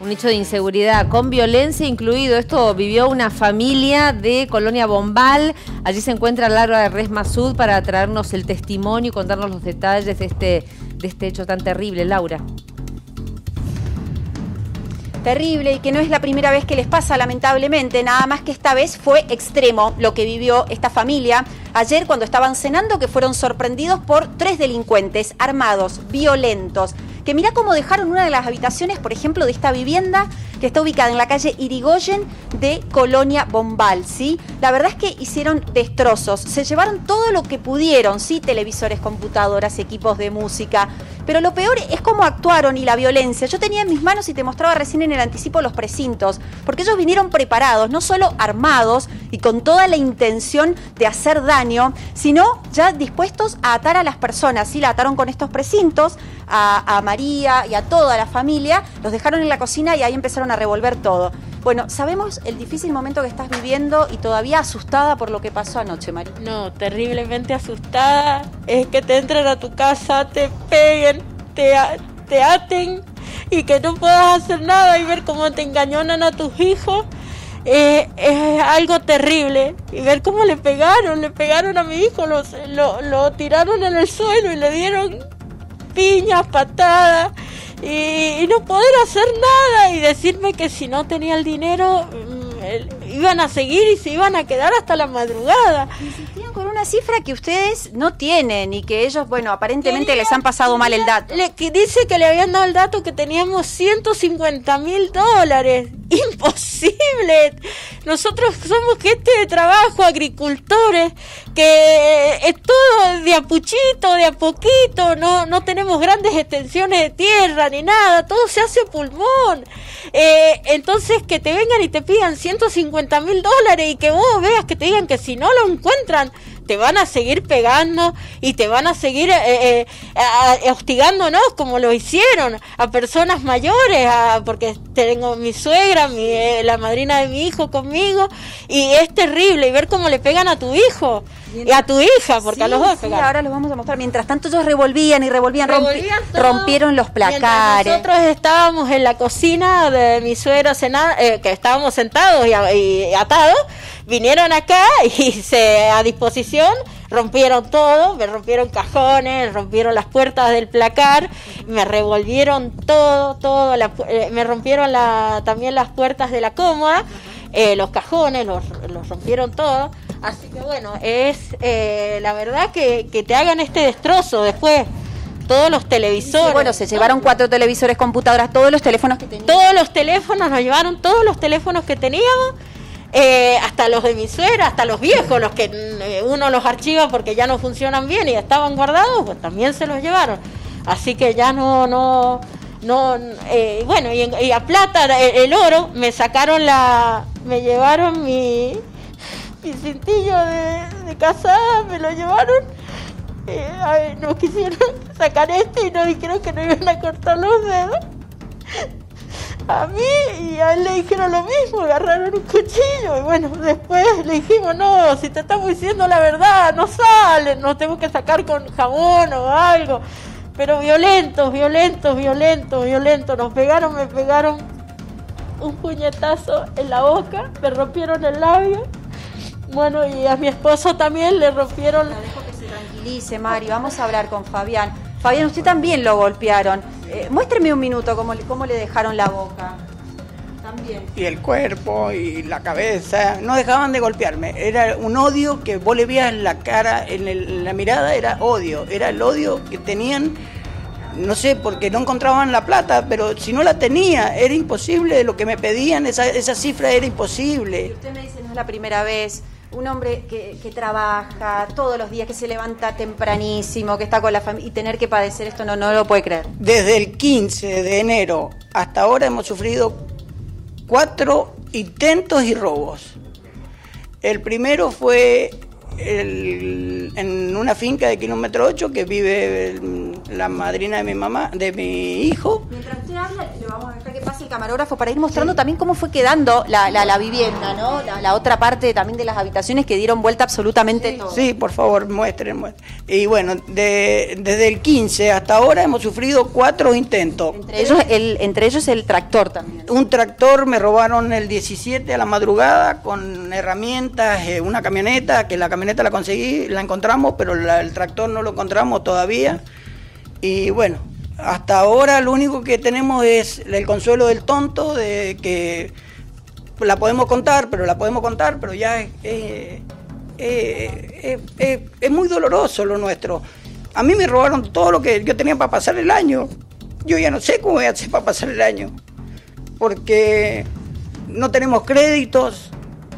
Un hecho de inseguridad con violencia incluido. Esto vivió una familia de Colonia Bombal. Allí se encuentra Laura Res Masud para traernos el testimonio y contarnos los detalles de este hecho tan terrible. Laura. Terrible, y que no es la primera vez que les pasa, lamentablemente, nada más que esta vez fue extremo lo que vivió esta familia ayer cuando estaban cenando, que fueron sorprendidos por 3 delincuentes armados, violentos, que mirá cómo dejaron una de las habitaciones, por ejemplo, de esta vivienda que está ubicada en la calle Irigoyen de Colonia Bombal, ¿sí? La verdad es que hicieron destrozos, se llevaron todo lo que pudieron, ¿sí? Televisores, computadoras, equipos de música, pero lo peor es cómo actuaron y la violencia. Yo tenía en mis manos y te mostraba recién en el anticipo los precintos, porque ellos vinieron preparados, no solo armados y con toda la intención de hacer daño, sino ya dispuestos a atar a las personas, ¿sí? La ataron con estos precintos, a María y a toda la familia, los dejaron en la cocina y ahí empezaron a revolver todo. Bueno, sabemos el difícil momento que estás viviendo y todavía asustada por lo que pasó anoche, María. No, terriblemente asustada. Es que te entren a tu casa, te peguen, te aten y que no puedas hacer nada y ver cómo te engañonan a tus hijos. Es algo terrible. Y ver cómo le pegaron a mi hijo, lo tiraron en el suelo y le dieron piñas, patadas. Y no poder hacer nada y decirme que si no tenía el dinero iban a seguir y se iban a quedar hasta la madrugada. Insistían con una cifra que ustedes no tienen y que ellos, bueno, aparentemente les han pasado mal el dato. Que dice que le habían dado el dato que teníamos $150.000. Imposible. Nosotros somos gente de trabajo, agricultores, que es todo de a puchito, de a poquito, no tenemos grandes extensiones de tierra ni nada, todo se hace pulmón. Entonces que te vengan y te pidan $150.000 y que vos veas que te digan que si no lo encuentran te van a seguir pegando y te van a seguir hostigándonos como lo hicieron a personas mayores, porque tengo mi suegra, la madrina de mi hijo conmigo, y es terrible y ver cómo le pegan a tu hijo y a tu hija, porque sí, a los dos pegan. Ahora los vamos a mostrar. Mientras tanto ellos revolvían, rompieron los placares. Nosotros estábamos en la cocina de mi suegro que estábamos sentados y atados, vinieron acá y a disposición rompieron todo, me rompieron cajones, rompieron las puertas del placar, me revolvieron todo, me rompieron también las puertas de la cómoda, los cajones, los rompieron todo. Así que bueno, es la verdad que te hagan este destrozo después. Todos los televisores. Sí, bueno, se llevaron 4 televisores, computadoras, todos los teléfonos que teníamos. Todos los teléfonos, nos llevaron todos los teléfonos que teníamos, hasta los de mi suegra, hasta los viejos, los que uno los archiva porque ya no funcionan bien y estaban guardados, pues también se los llevaron. Así que ya bueno, y a plata, el oro, me llevaron mi cintillo de casada, me lo llevaron. No quisieron sacar y dijeron que no iban a cortar los dedos a mí, y a él le dijeron lo mismo, agarraron un cuchillo y bueno, después le dijimos, no, si te estamos diciendo la verdad, no sale, nos tenemos que sacar con jabón o algo, pero violentos, me pegaron un puñetazo en la boca, me rompieron el labio, bueno, y a mi esposo también le rompieron. Tranquilice, Mario, vamos a hablar con Fabián. Fabián, usted también lo golpearon. Muéstreme un minuto cómo le dejaron la boca. También. Y el cuerpo y la cabeza, no dejaban de golpearme. Era un odio que vos le veías en la cara, en la mirada, era odio. Era el odio que tenían, no sé, porque no encontraban la plata, pero si no la tenía, era imposible. Lo que me pedían, esa cifra era imposible. Y usted me dice, no es la primera vez. Un hombre que trabaja todos los días, que se levanta tempranísimo, que está con la familia, y tener que padecer esto no lo puede creer. Desde el 15 de enero hasta ahora hemos sufrido 4 intentos y robos. El primero fue en una finca de kilómetro 8 que vive la madrina de mi mamá, de mi hijo. Mientras usted habla, le vamos a dejar que pase el camarógrafo para ir mostrando también cómo fue quedando la vivienda, ¿no? La otra parte también de las habitaciones que dieron vuelta absolutamente todo. Sí, por favor, muestren. Y bueno, desde el 15 hasta ahora hemos sufrido 4 intentos. Entre ellos el tractor también. Un tractor me robaron el 17 a la madrugada con herramientas, una camioneta, que la camioneta la conseguí, la encontramos, pero el tractor no lo encontramos todavía. Y bueno, hasta ahora lo único que tenemos es el consuelo del tonto, de que la podemos contar, pero ya es muy doloroso lo nuestro. A mí me robaron todo lo que yo tenía para pasar el año. Yo ya no sé cómo voy a hacer para pasar el año, porque no tenemos créditos,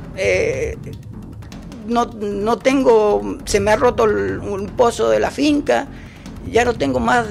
no tengo, se me ha roto un pozo de la finca, ya no tengo más,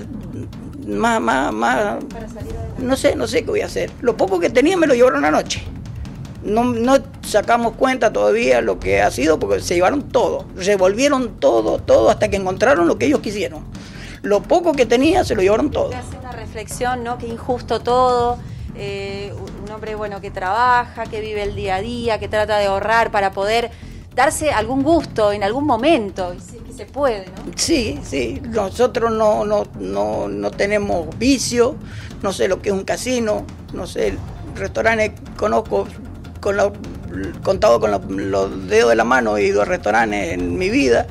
no sé qué voy a hacer. Lo poco que tenía me lo llevaron anoche. No sacamos cuenta todavía lo que ha sido, porque se llevaron todo, revolvieron todo hasta que encontraron lo que ellos quisieron. Lo poco que tenía se lo llevaron todo. Hace una reflexión, ¿no? Qué injusto todo. Un hombre bueno que trabaja, que vive el día a día, que trata de ahorrar para poder darse algún gusto en algún momento, y sí, que se puede, ¿no? Sí, nosotros no tenemos vicio, no sé lo que es un casino, no sé, restaurantes conozco contado con los dedos de la mano, he ido a restaurantes en mi vida.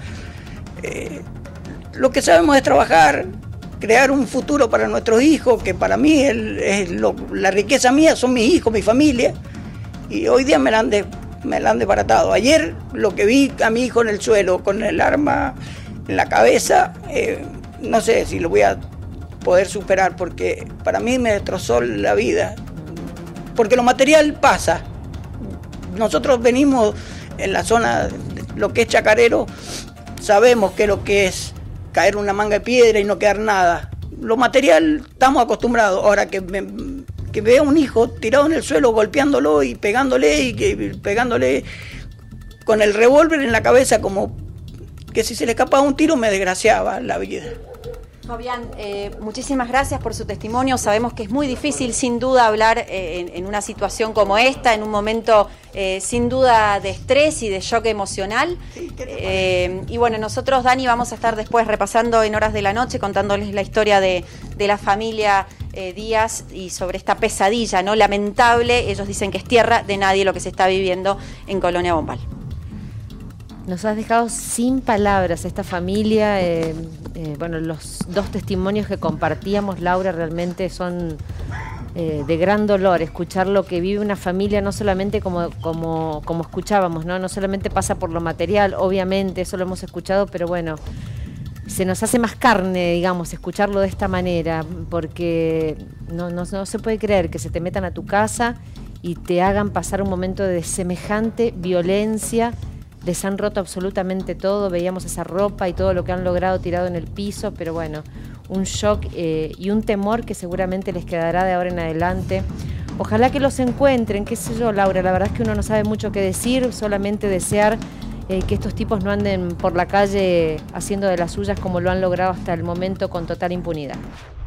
Lo que sabemos es trabajar, crear un futuro para nuestros hijos, que para mí la riqueza mía son mis hijos, mi familia, y hoy día me la han desbaratado. Ayer lo que vi a mi hijo en el suelo con el arma en la cabeza, no sé si lo voy a poder superar, porque para mí me destrozó la vida, porque lo material pasa. Nosotros venimos en la zona, lo que es chacarero, sabemos que lo que es caer una manga de piedra y no quedar nada. Lo material estamos acostumbrados. Ahora que veo a un hijo tirado en el suelo, golpeándolo y pegándole con el revólver en la cabeza, como que si se le escapaba un tiro me desgraciaba la vida. Fabián, muchísimas gracias por su testimonio. Sabemos que es muy difícil, sin duda, hablar en una situación como esta, en un momento sin duda de estrés y de shock emocional. Sí, y bueno, nosotros, Dani, vamos a estar después repasando en horas de la noche, contándoles la historia de la familia Díaz y sobre esta pesadilla, ¿no? Lamentable. Ellos dicen que es tierra de nadie lo que se está viviendo en Colonia Bombal. Nos has dejado sin palabras esta familia. Bueno, los 2 testimonios que compartíamos, Laura, realmente son de gran dolor. Escuchar lo que vive una familia, no solamente como escuchábamos, ¿no? No solamente pasa por lo material, obviamente, eso lo hemos escuchado, pero bueno, se nos hace más carne, digamos, escucharlo de esta manera, porque no se puede creer que se te metan a tu casa y te hagan pasar un momento de semejante violencia. Les han roto absolutamente todo, veíamos esa ropa y todo lo que han logrado tirado en el piso, pero bueno, un shock y un temor que seguramente les quedará de ahora en adelante. Ojalá que los encuentren, qué sé yo, Laura, la verdad es que uno no sabe mucho qué decir, solamente desear que estos tipos no anden por la calle haciendo de las suyas como lo han logrado hasta el momento con total impunidad.